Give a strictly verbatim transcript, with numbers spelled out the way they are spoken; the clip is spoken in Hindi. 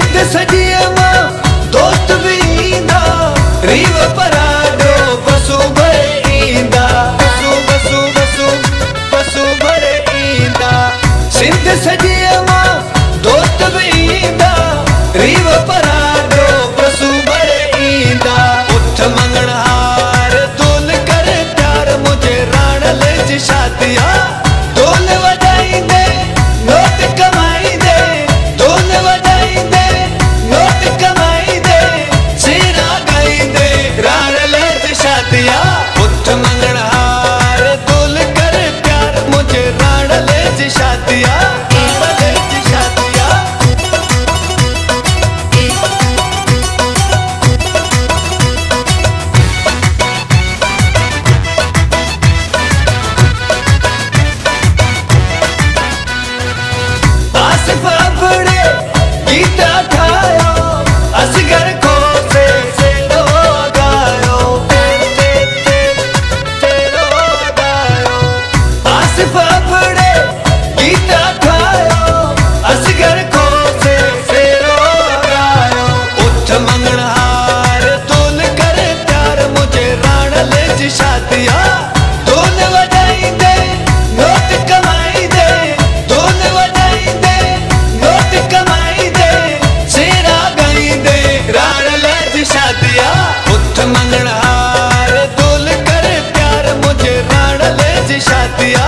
सिंध सजिए मां दोस्त भी ईंदा रीव पराडो बसू भरे ईंदा बसू बसू बसू बसू भरे ईंदा सिंध सजिए मां दोस्त भी ईंदा रीव पराडो बसू भरे ईंदा उठ मंगण हार दोल करे प्यार मुझे राण ले शादिया दोल वजाईंदे नोट कमाईंदे दोल वजाईंदे नोट कमाईंदे सीरा गाईंदे राण ले शादिया उठ मंगण हार दोल करे प्यार मुझे राण ले शादिया शादिया दोल वजाईंदे नोट कमाईंदे दोल वजाईंदे नोट कमाईंदे सीरा गाईंदे राण ले शादिया उठ मंगण हार दोल करे प्यार मुझे राण ले शादिया